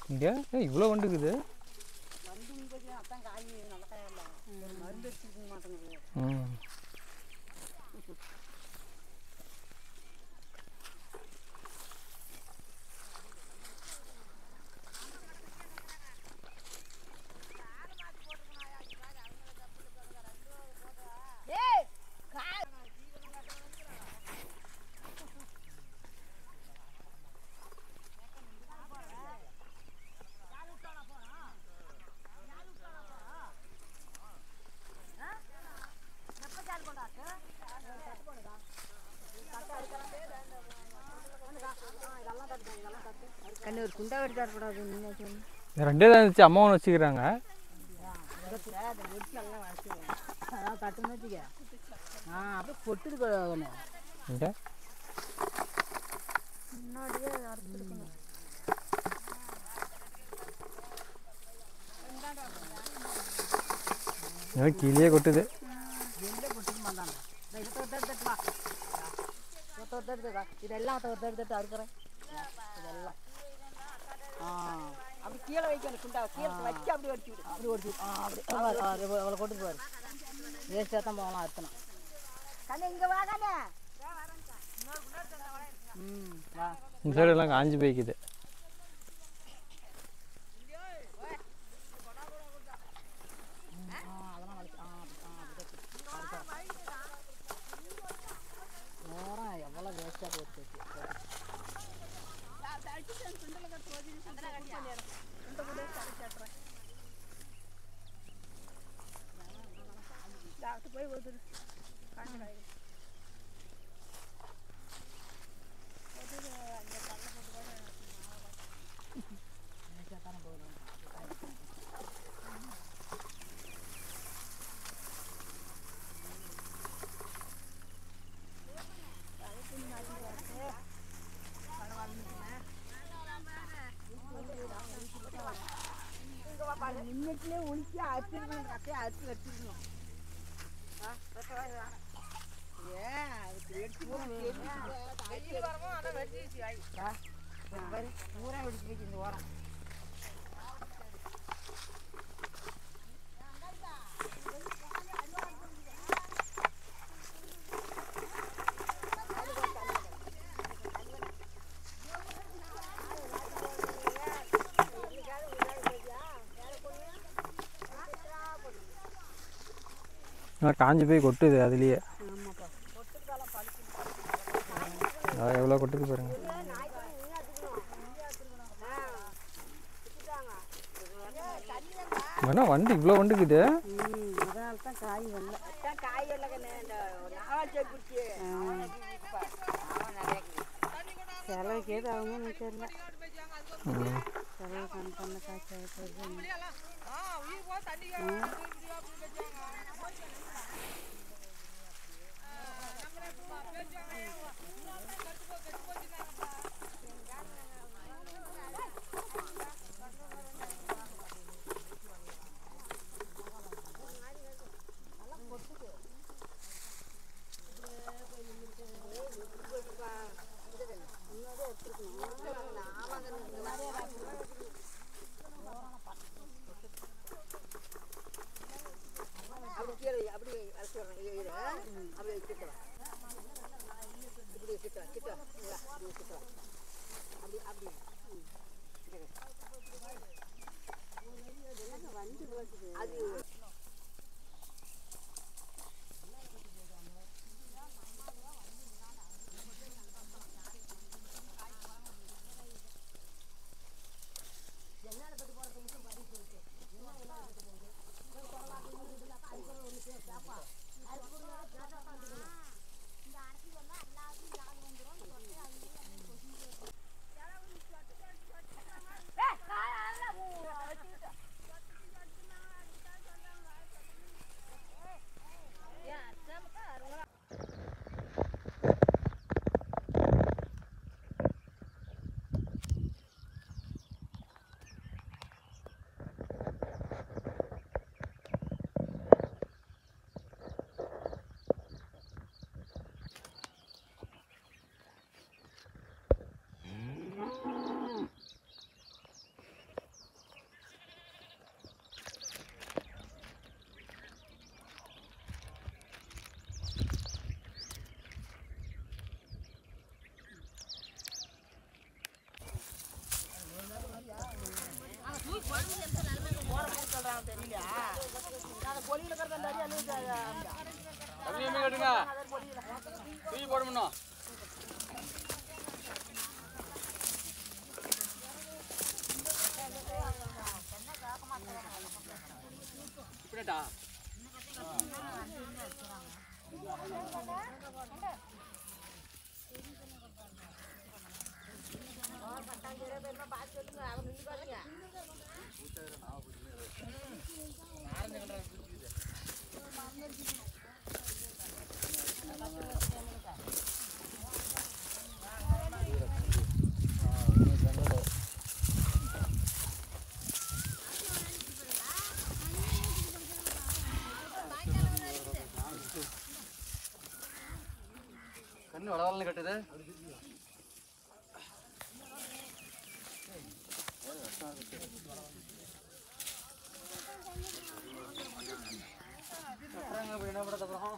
இங்கே இவ்வளோ வண்டுக்குது. ரெண்டே தான் இருந்துச்சு, அம்மா ஒன்று வச்சுக்கிறாங்க. கீழே கொட்டுது. இதெல்லாம் அறுக்கிறேன். இதெல்லாம் அப்படி கீழே வைக்கணும். குண்டா கீழே வச்சு அப்படி ஒடிச்சு விடு. அப்படி ஒடிச்சு அப்படி அவளை கொட்டுட்டு பாரு. வேஸ்ட்டாக தான் போகலாம் அறுத்தணும். கண்ணு இங்கே வாங்கண்ணே. வா. இந்த சைடு எல்லாம் காஞ்சி போய்க்குது. எவ்வளோ வேஸ்ட்டாக போச்சு. போய் ஒரு முன்னே ஒழிச்சு அரிசிருக்கணும். கட்டையை அரிசி வச்சிருக்கணும். பூரா வெடிச்சு போச்சு இந்த ஓரம். காஞ்சி போய் கொட்டுது அதுலேயே. எவ்வளோ கொட்டுது பாருங்க. வேணா வண்டு இவ்வளோ வண்டுக்குது. அதனால தான் காய் வரல. காய் செலவுக்கு ஏது ஆகும்னு தெரியல. செலவு பண்ண காய்ச்சி அப்படி கண்ணு வளவலன்னு கட்டுது. என்ன படத்தை அப்புறம்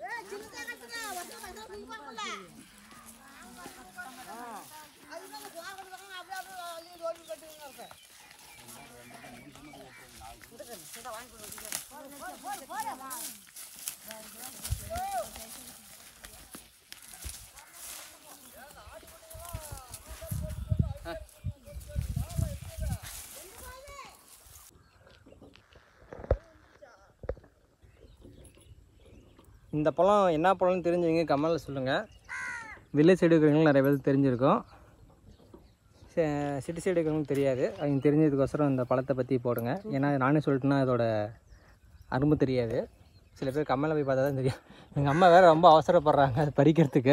இந்த பழம் என்ன பழம்னு தெரிஞ்சவங்க கமெண்டில் சொல்லுங்கள். வில்லேஜ் சைடு இருக்கிறவங்களும் நிறைய பேருக்கு தெரிஞ்சிருக்கும், சிட்டி சைடு இருக்கிறவங்களுக்கு தெரியாது. அவங்க தெரிஞ்சதுக்கோசரம் இந்த பழத்தை பற்றி போடுங்க. ஏன்னா நானே சொல்லிட்டேன்னா அதோட அரும்பு தெரியாது. சில பேர் கம்மில் போய் பார்த்தா தான் தெரியும். எங்கள் அம்மா வேறு ரொம்ப அவசரப்படுறாங்க அது பறிக்கிறதுக்கு.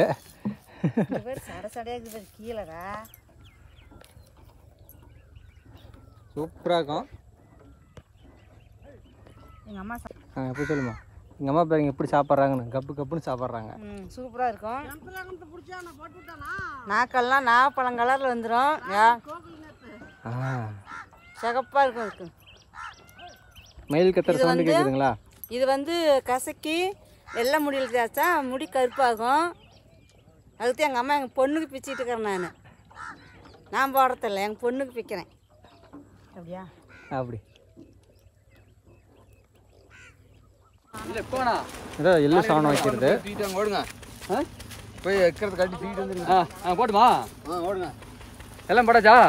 கீழடா சூப்பராக இருக்கும். எங்கள் அம்மா எப்படி சொல்லுமா, எங்கள் அம்மா பாருங்க எப்படி சாப்பிட்றாங்கன்னு, கப்பு கப்புன்னு சாப்பிட்றாங்க. சூப்பராக இருக்கும். நாக்கெல்லாம் நாகப்பழம் கலரில் வந்துடும். சிகப்பாக இருக்கும். மயில் கத்துற சவுண்டு கேட்குதுங்களா? இது வந்து கசக்கி வெள்ளை முடியில் தேய்ச்சா முடி கருப்பாகும். அதுக்கு எங்கள் அம்மா எங்கள் பொண்ணுக்கு பிச்சுட்டு இருக்கிறேன். நான் போடுறதில்ல, எங்கள் பொண்ணுக்கு பிக்கிறேன். அப்படியா? அப்படி இல்லை போனா ஏதோ எள்ளு சாணம் வைக்கிறது. தூக்கிட்டு அங்கே ஓடுங்க. போய் வைக்கிறது கட்டி தூக்கிட்டு வந்துருங்க. போட்டுமா? ஓடுங்க. எல்லாம் போட்டாச்சா?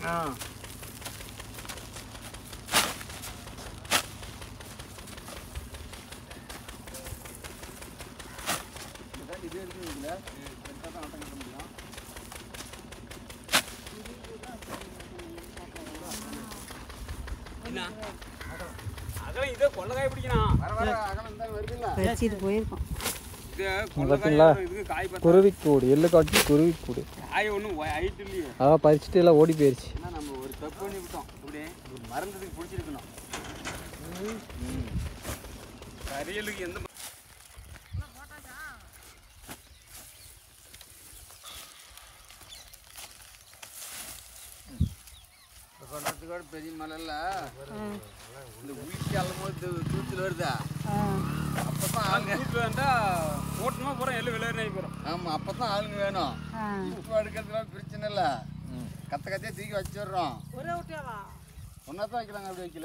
பார்த்தீங்களா, குருவிக்கூடு, எள்ளு காட்டி குருவிக்கூடு. அதான் பறிச்சுட்டு எல்லாம் ஓடி போயிடுச்சு. நம்ம ஒரு தப்பு பண்ணி விட்டோம். இப்படி மறந்ததுக்கு பிடிச்சிருக்கணும். கரியலுக்கு எந்த சொல்றதுக்கோட பெரிய மலைல இந்த உயிர்ச்சி அள்ளும்போது தூத்துல வருதா, அப்பதான் ஆளுங்க வேண்டா ஓட்டமா போறோம். எல்லாம் விளையாடி போறோம். ஆமா, அப்பதான் ஆளுங்க வேணும். இப்போ எடுக்கிறதுலாம் பிரச்சனை இல்லை. கத்த கத்தையே தூக்கி வச்சிடுறோம். ஒன்னாதான் வைக்கலாங்க. அப்படி வைக்கல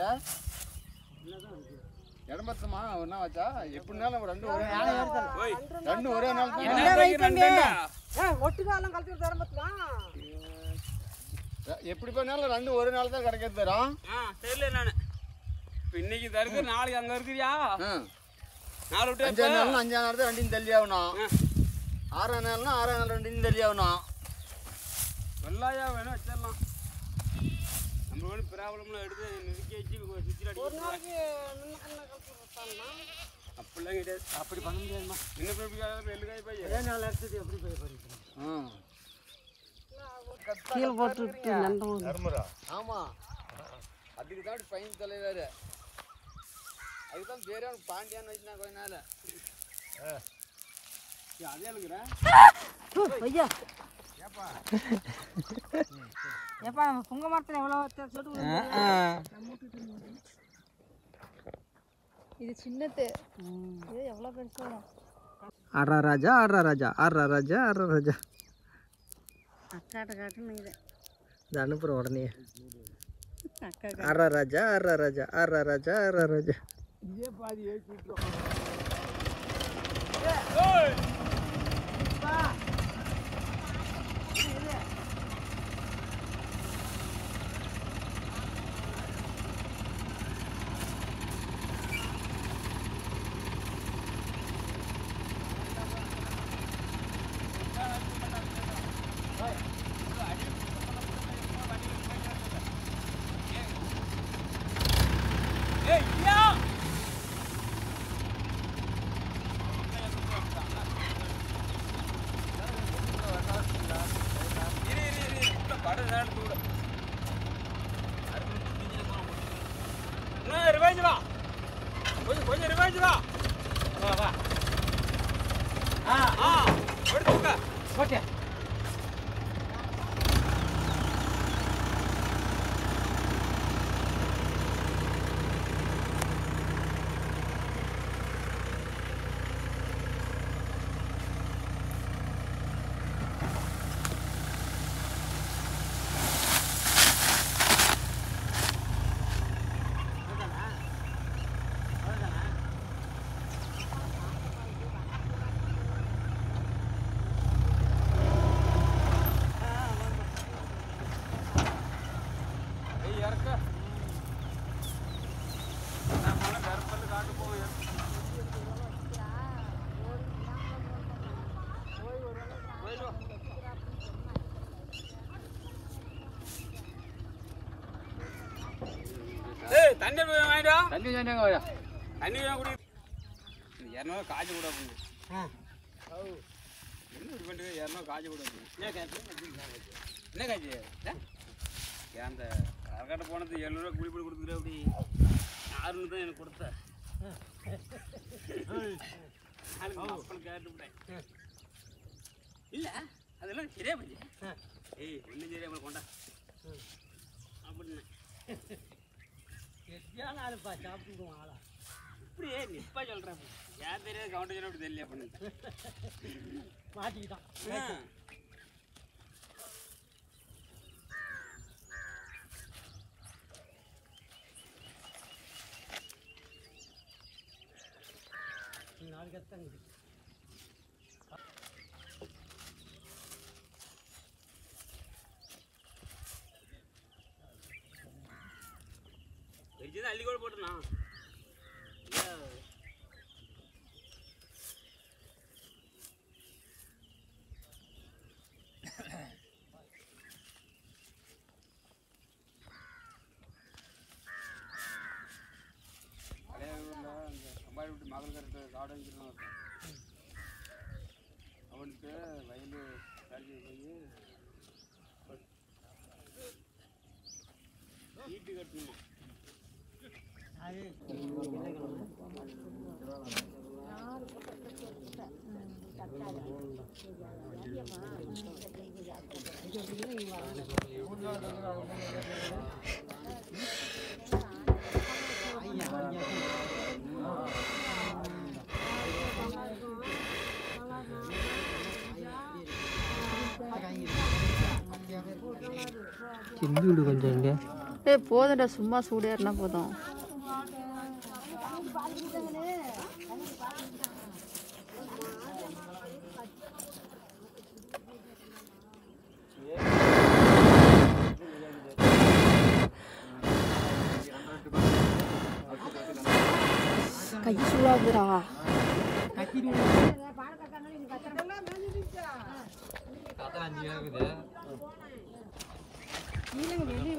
இடம்பத்துமா ஒன்னா வச்சா எப்படினாலும் ரெண்டு ஒரே நாள் எப்படி பண்ணாலும் ரெண்டு ஒரு நாள் தான் கிடைக்கிறது தரும். தெரியல நானு இப்போ இன்னைக்கு தருக்கு, நாளைக்கு அங்கே இருக்கிறியா? 4 விட்டு 5 நாள்னா 5 நாள் தான் ரெண்டையும் தள்ளி ஆகணும். 6 நாள்னா 6 நாள் ரெண்டையும் தள்ளி ஆகணும். வெள்ளாயா வேணும் வச்சிடலாம். நம்ம வேணும் ப்ராப்ளம்லாம் எடுத்து நிறுத்தி வச்சு சுற்றி அப்படிலாம் கிடையாது. அப்படி பண்ண முடியாதுமா. இன்னும் எப்படி எள்ளுக்காய் போய் ஒரே நாள் எடுத்தது எப்படி போய் பறிக்கணும்? கீழே போட்டு ஆமா, அதுக்கு தான் பையன் தலைவர். அதுதான் பேரே பாண்டியான்னு வச்சுனா கொஞ்ச நாள் அதே எழுக்கிறேன். ஐயா ஏப்பா, நம்ம புங்க மரத்தில் எவ்வளோ இது சின்னது, இது எவ்வளோ பெருசு வரும். ஆறா ராஜா, ஆறா ராஜா, ஆறா ராஜா, ஆறா ராஜா. அக்காட்ட காட்டுன்னு இது அனுப்புகிறோம் உடனே. அக்கா ஆறா ராஜா, ஆறா ராஜா, ஆறா ராஜா, ஆறா ராஜா. இதே பாதி ஏற்றி விட்டுரும். கொஞ்சம் ரிவைஸ் வா வா வா. எடுத்துக்க ஓகே. தண்ணி வாங்கிடா. தண்ணி வாங்கியா? தண்ணி குடி. 200 காய்ச்சி கூட என்ன இது பண்ணுறது? 200 காய்ச்சி கூட என்ன காய்ச்சி? என்ன காய்ச்சி? அந்த கரக்காட்ட போனது 700 குடி போய் கொடுத்துட்டு அப்படி 600 தான் எனக்கு கொடுத்த. கேட்டுவிட்டேன். இல்லை அதெல்லாம் சரியா போச்சு. ஏய் ஒன்றும் சரியா போய் கொண்டா அப்படின்னு ஆளுப்பா சாப்பிட்டுக்குவோம் ஆளா இப்படியே நிப்பா சொல்கிறேன். ஏன் தெரியாது கவுண்டர் அப்படி தெரியல அப்படின்னு மாட்டிக்கிட்டான். நாளைக்கு தான் வெஜ்ஜு அள்ளி கூட போட்டுனா பழைய ஊரில் அந்த சம்பாடி விட்டு மகள் கரெக்டு காடு வாங்கிக்கலாம் அவனுக்கு வயல் வேலைக்கு போய் வீட்டு கட்டணுமா. கிண்டி விடு கொஞ்சம் இங்கே. போதும்டா சும்மா சூடேறினா போதும். கை சூடாகுதுடா. வெளியே